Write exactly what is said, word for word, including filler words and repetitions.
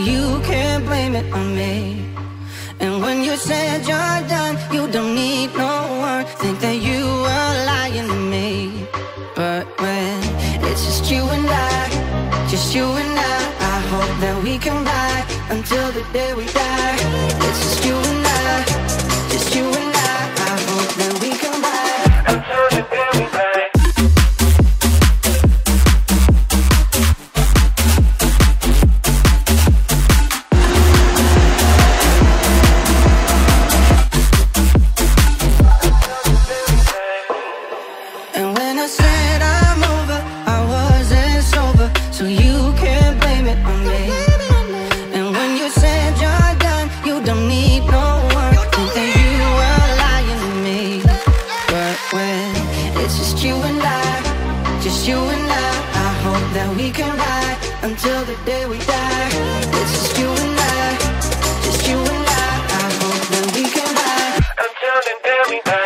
you can't blame it on me. And when you said you're done, you don't need no one, think that you were lying to me. But when it's just you and I, just you and I, I hope that we can ride until the day we die. It's just you and I, just you and I, I hope that we can ride until the day we die. Until the day we die, it's just you and I, just you and I, I hope that we can ride until the day we die.